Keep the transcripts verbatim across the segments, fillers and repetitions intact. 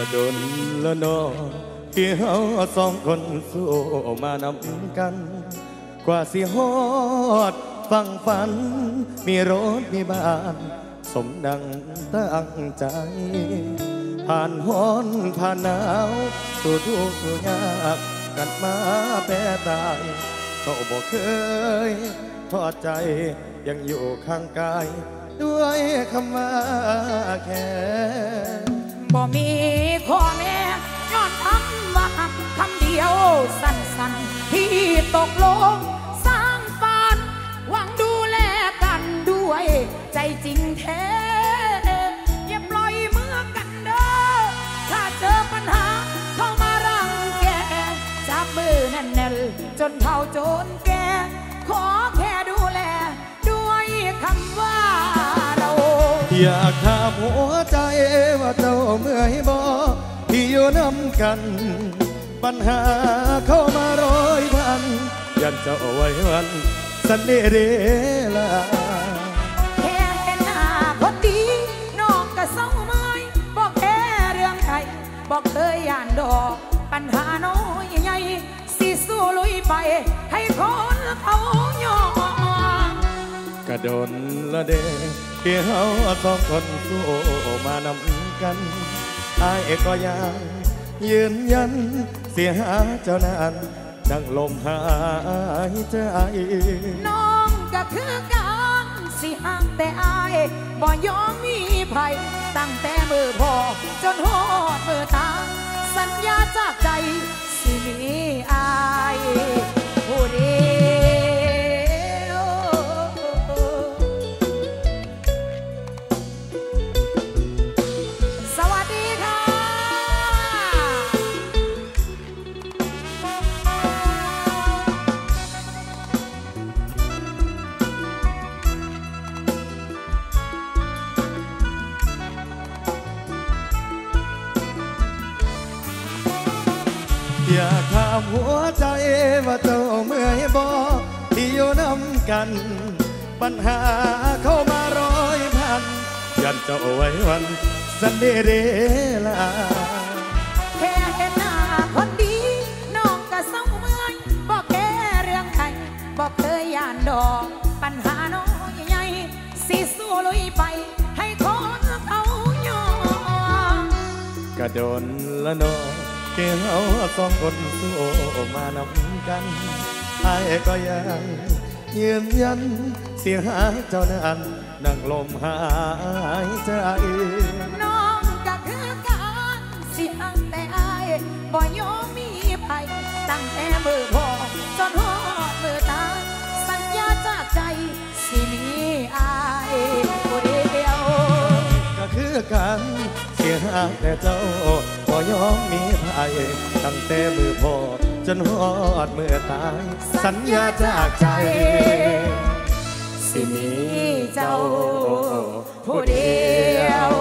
ก็โดนละนอที่เฮาสองคนสู้มานำกันกว่าสิฮอดฟังฝันมีรถมีบ้านสมดังตั้งใจผ่านฮ้อนผ่านหนาวสู่ทุกข์ยากกันมาแปรตายเขาบอกเคยทอดใจยังอยู่ข้างกายด้วยคำว่าแค่บ่มีข้อแม้ย้อนคำว่าคำเดียวสั้นๆที่ตกลงสร้างฝันหวังดูแลกันด้วยใจจริงแท้อย่าปล่อยมือกันเด้อถ้าเจอปัญหาเข้ามารังแกจับมือแน่นๆจนเฒ่าจนแก่ขอแค่ดูแลด้วยคำว่าเราอยากถามหัวใจว่าเจ้าเมื่อยบ่ที่อยู่นำกันปัญหาเข้ามาร้อยพันยันเจ้าไว้วันสันเดเรลาแค่เห็นหน้าคนดีน้องก็เศร้าเมื่อยบอกแค่เรื่องใครบอกเคยย่านดอกปัญหาน้อยใหญ่สิสู้ลุยไปให้คนเขายอมกระโดนละเดที่เฮาสองคนสู้มานำกันอายก็ยังยืนยันเสียหาเจ้านานดังลมหายใจน้องก็คือกันสิห่างแต่อายบ่ยอมมีภัยตั้งแต่มือพอจนหอดมือตาสัญญาจากใจสิมีอายผู้เดียวสวัสดีค่ะอยากถามหัวใจว่าเจ้าเมื่อยบ่ที่อยู่นำกันปัญหาเข้ามาร้อยพันยันเจ้าไว้วันสันเดเรลาแค่เห็นหน้าคนดีน้องก็เศร้าเมื่อยบอกแค่เรื่องใครบอกเคยย่านดอกปัญหาน้อยใหญ่สิสู้ลุยไปให้คนเขายอมกระโดนละนอที่เฮาสองคนสู้มานำกันอายก็ยังยืนยันเสียหาเจ้านานนั่งลมหายใจน้องก็คือกันสิห่างแต่อายบ่ยอมมีภัยตั้งแต่มือพอจนหอดมือตาสัญญาจากใจสิมีอายผู้เดียวก็คือกันเสียหาแต่เจ้าบ่ยอมมีภัยตั้งแต่มือพอจนหอดมือตายสัญญาจากใจสิมีเจ้าผู้เดียว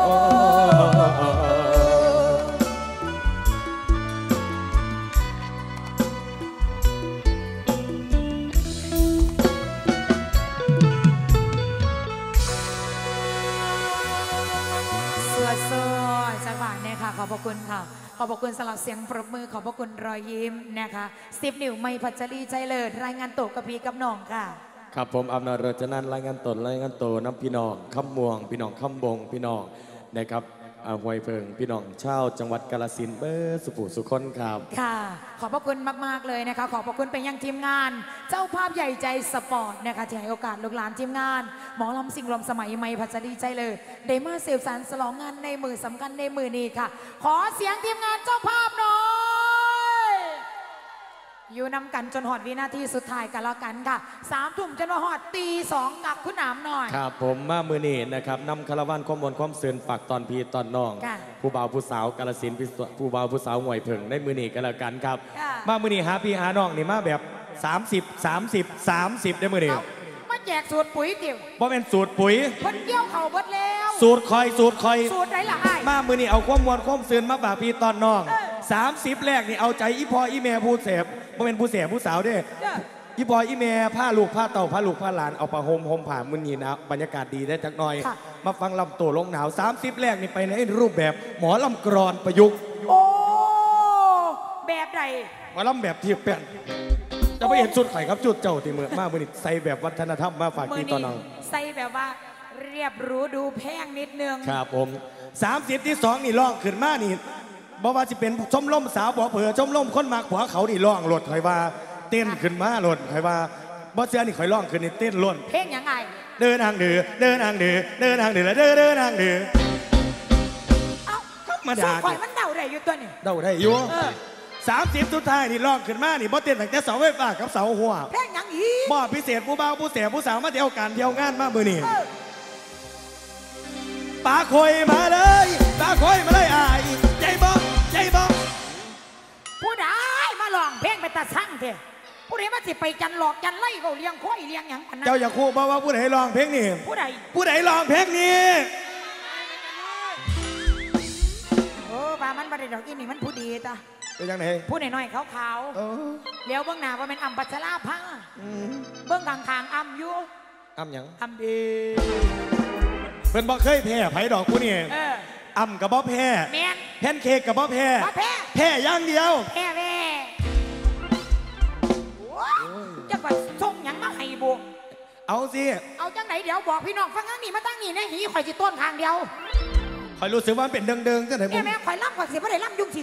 ขอบพระคุณค่ะขอบพระคุณสำหรับเสียงปรบมือขอบพระคุณรอยยิ้มนะคะสิบนิ้วไม่พัชรีใจเลิศรายงานตัวกับพี่กับน้องค่ะครับผมอำนาจรจนันรายงานตนรายงานตัวน้ำพี่น้องคำม่วงพี่น้องคำบงพี่น้องนะครับห้วยเพิงพี่น้องชาวจังหวัดกาฬสินธุ์เบอร์สุภูสุคนครับค่ะขอบพระคุณมากๆเลยนะคะขอบพระคุณเป็นยังทีมงานเจ้าภาพใหญ่ใจสปอร์ตนะคะที่ให้โอกาสลูกหลานทีมงานหมอลำสิ่งลมสมัยไม่พัชรีใจเลยได้มาเซลสันสลองงานในมือสำคัญในมือนี้ค่ะขอเสียงทีมงานเจ้าภาพหน่อยอยู่นำกันจนหอดวินาทีสุดท้ายกันแล้วกันค่ะสามทุ่มจนหอดตีสองกับคุณหนามหน่อยครับผมมามือนี้นะครับนำคาราวานข้อมูลความเสื่อมฝากตอนพีตอนน้องผู้บ่าวผู้สาวกาฬสินธุ์ผู้บ่าวผู้สาวห่วยเพิงในมือนี้กันแล้วกันครับมามือนี้หาพี่หาน้องนี่มาแบบสามสิบ สามสิบ สามสิบได้มือนี้มาแจกสูตรปุ๋ยเกี่ยวเพราะเป็นสูตรปุ๋ยคนเกี่ยวเขาเบิดแล้วสูตรคอยสูตรคอยสูตรไหนล่ะไอ้มามือนี้เอาความมวลความเสื่อมมาฝากพี่ตอนน้องสามสิบแรกนี่เอาใจอีพออีแม่ผู้เสพเพราะเป็นผู้เสพผู้สาวเด้อีบอยอีแม่ผ้าลูกผ้าเต่าผ้าลูกผ้าหลานเอาผ้าห่มห่มผ้ามือนีนะบรรยากาศดีได้จักหน่อยมาฟังลำตัวลงหนาวสามสิบแรกนี่ไปในรูปแบบหมอลำกรอนประยุกต์โอ้แบบใดหมอลำแบบที่เป็นจะไม่เห็นชุดไข่ครับชุดเจ้าที่เมื่อมามือนี่ใส่แบบวัฒนธรรมมาฝากพี่ตอนน้องใส่แบบว่าเรียบรู้ดูแพงนิดนึงครับผมสามสิบที่สองนี่ร้องขึ้นมานี่บอกว่าจะเป็นชมล่มสาวบ่อเผือชมล่มคนมากหัวเขานี่ร้องหลดคอยว่าเต้นขึ้นมาหลดคอยว่าบอสเสือนี่คอยร้องขึ้นนี่เต้นล้นเพลงยังไงเดินทางเดือเดินทางเดือเดินทางเดือแล้วเดินเดินทางเดือเอ้ามาด่าคอยมันเดาได้อยู่ตัวนี่เดาได้อยู่สามสิบสุดท้ายนี่ร้องขึ้นมานี่บอสเต้นตั้งแต่เสาไฟฟ้ากับเสาหัวเพลงยังอีบ่พิเศษผู้เบาผู้เสียผู้สาวมาเที่ยวกันเที่ยวงานมามือนี่ปาคอยมาเลยปาคอยมาเลยอายใจบ้องใจบ้องผู้ใดมาลองเพลงไปตาช่างเถอะผู้ใดมาสิไปจันหลอกจันไล่เขาเลี้ยงค่อยเลี้ยงอย่างนั้นเจ้าอย่าคู่บอกว่าผู้ใดลองเพลงนี้ผู้ใดผู้ใดลองเพลงนี้โอ้ปามันประเดี๋ยวดอกอีนี่มันผู้ดีตาเป็นยังไงผู้หน่อยๆขาวๆเลี้ยวเบื้องหน้าว่าเป็นอัมปัชราภาเบื้องกลางคางอัมอยู่อัมยังอัมดีเป็นบ่เคยแพ้ไผ่ดอกผู้นี่อ่ำกับบ่แพ้แพนเค้กกับบ่แพ้แพ้ย่างเดียวแพ้แพ้จะไปส่งยังมาให้บุกเอาสิเอาจังไหนเดี๋ยวบอกพี่น้องฟังงั้นนี่มาตั้งนี่นะหีข่อยจีต้นทางเดียวข่อยรู้สึกว่าเป็นเดิงๆจังไหนบุกแม่ข่อยล่ำข่อยเสียไม่ได้ล่ำยุ่งสิ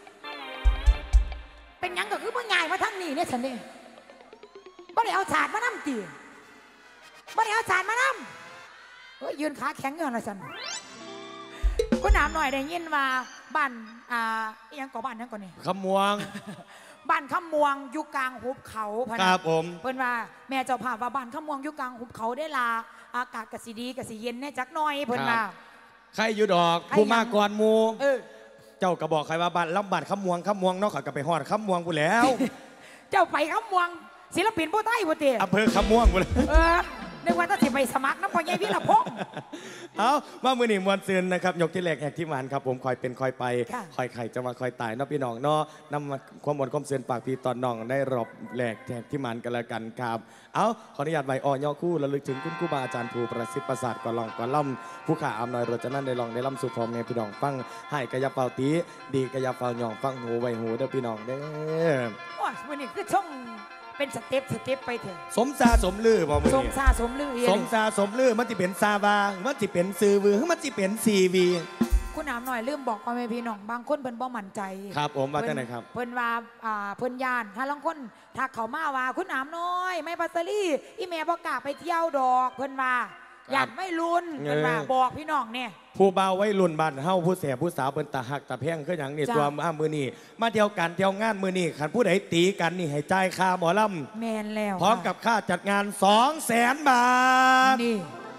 เป็นยังก็คือเมื่อไงมาทั้งนี่เนี่ยฉันเนี่ยไม่ได้เอาฉาดมานั่มตีไม่ได้เอาฉาดมานั่มเฮ้ยยืนขาแข็งเงินอะไรฉันคุณถามหน่อยได้ยินว่าบ้านอ่ายังก่อบ้านยังก่อนนี่ขมวงบ้านขมวงอยู่กลางหุบเขาครับผมเพิ่นว่าแม่เจ้าภาพว่าบ้านขมวงอยู่กลางหุบเขาได้ลาอากาศกสิดีกสิเย็นแน่จักหน่อยเพิ่นว่าใครอยู่ดอกผู้มากก่อนมูเจ้าก็บอกใครว่าบ้านลำบ้านขมวงขมวงเนาะเขาก็ไปหอดขมวงกูแล้วเจ้าไปขมวงศิลปินผู้ใต้ผู้เตี๋ยอำเภอขมวงกูเลยนึกว่าต้องสิไปสมัครน้ำพอใหญ่พี่ละพงเอาว่ามือหนึ่งมวนซืนนะครับยกที่แรกแหกที่มันครับผมคอยเป็นคอยไปคอยไข่จะมาคอยตายน้องพี่น้องเนาะนำมาความมวลความซืนปากพี่ตอนน้องได้รอบแหลกแหกที่มันกันละกันครับเอาขออนุญาตไว้อ่อย่อคู่ระลึกถึงคุณครูบาอาจารย์ภูประสิทธิ์ประสาทก่อนลองก่อนล่ำผู้ข่าอำนอยรจนั่นได้ลองได้ล่ำสุพรมเนี่ยพี่น้องฟังให้กระยับเป่าตีดีกระยับเป่าหยองฟังหูไว้หูเด้อพี่น้องเด้อโอ้ยมือนี่คือช่องเป็นสเต็ปสเต็ปไปเถอะสมซาสมลือบ่มื้อนี้สมซาสมลือสมซาสมลือมันสิเป็นซาบามันสิเป็นซือวือมันสิเป็นซีวีคุณน้ำหน่อยลืมบอกพ่อแม่พี่น้องบางคนเพิ่นบ่มั่นใจครับผมว่าจังได๋ครับเพิ่นว่าอ่าเพิ่นย่านถ้าลางคนถ้าเขามาว่าคุณน้ำน้อยไม่ปัสสลี่อีแม่บ่กล้าไปเที่ยวดอกเพิ่นว่าอยากไม่รุนเพิ่นว่าบอกพี่น้องเนี่ยผู้เบาไว้รุ่นบ้านเฮาผู้แสบผู้สาวเป็นตาหักตาแพงคืออย่างนี้ตัวมามือนี่มาเที่ยวกันเที่ยวงานมือนี่ขันผู้ใดตีกันนี่ให้จ่ายค่าหมอลำแมนแล้วพร้อมกับค่าจัดงานสองแสนบาทนี่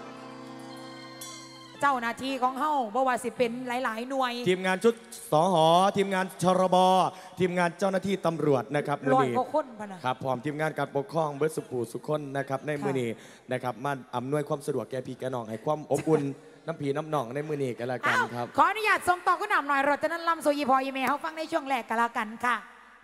เจ้าหน้าที่ของเฮาบ่ว่าสิเป็นหลายๆหน่วยทีมงานชุดสหอทีมงานชรบทีมงานเจ้าหน้าที่ตำรวจนะครับมือนี่ร้อยกว่าคนพะนะครับพร้อมทีมงานการปกครองเบิร์ดสุขูสุขคนนะครับในมือนี่นะครับมาอำนวยความสะดวกแก่พี่แก่น้องให้ความอบอุ่นน้ำผีน้ำหนองในมือนี่กันละกันครับขออนุญาตส่งต่อคุณหน่ำหน่อยรถจะนั้นลำโซยีพอยีเมลเขาฟังในช่วงแรกกันละกันค่ะ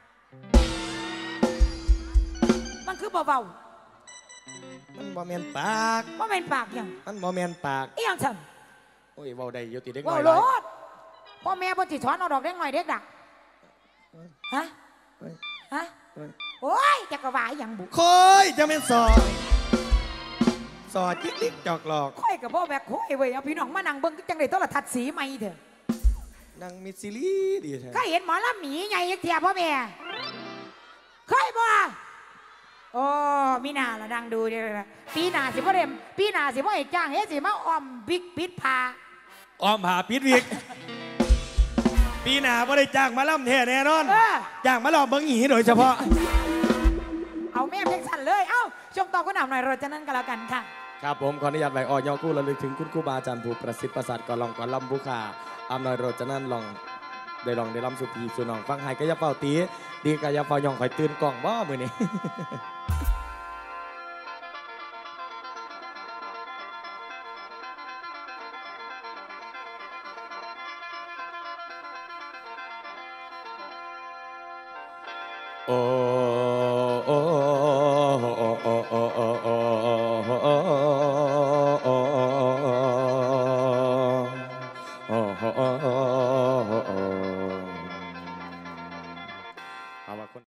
มันคือเบาๆมันบอแมนปากบอแมนปากยังมันบอแมนปากเอี่ยงฉันโอ้ยเบาได้ยุติเด็กน้อยรถพ่อแม่พ่อจิตช้อนเอาดอกเด็กหน่อยเด็กดักฮะฮะโอ้ยจะกระวายอย่างบุกคอยจะเป็นสอสอจิ๊กจิ๊กจอกหลอกค่อยกับพ่อแบกค่อยเว้ยเอาพี่น้องมานั่งเบิ้งจังเลยต้องละทัดสีไม่เถอะนั่งมิซิลีดีแท้เคยเห็นหมอลำหมีไงเทียพ่อแม่เคยบ่โอ้มีนาละดังดูเดี๋ยวปีนาสิพ่อเดมปีนาสิพ่อเอกจ้างเฮ้สิมาออมบิ๊กปิดพาออมผ่าปิดวิกปีนาพ่อได้จ้างมาล่ำแท้แน่นอนจ้างมาลองเบิ้งหีโดยเฉพาะเอาแม่เพียงสั่นเลยเอ้าช่วงต่อคุณหน่ำหน่อยเราจะนั่นกันแล้วกันค่ะครับผมขออนุญาตไว้อ่อย่อคู่ระลึกถึงคุณครูบาอาจารย์ภูประสิทธิ์ประสาทก่อนลองก่อนลำบุขาอำนอยโรจนั่นลองได้ลองได้ลำสุพีสุนองฟังไห้ก็ยาเป่าตีดีก็ยาเป่ายองคอยตื่นกล่องบ่มือนี้โอ้โอ้เอาว่าคน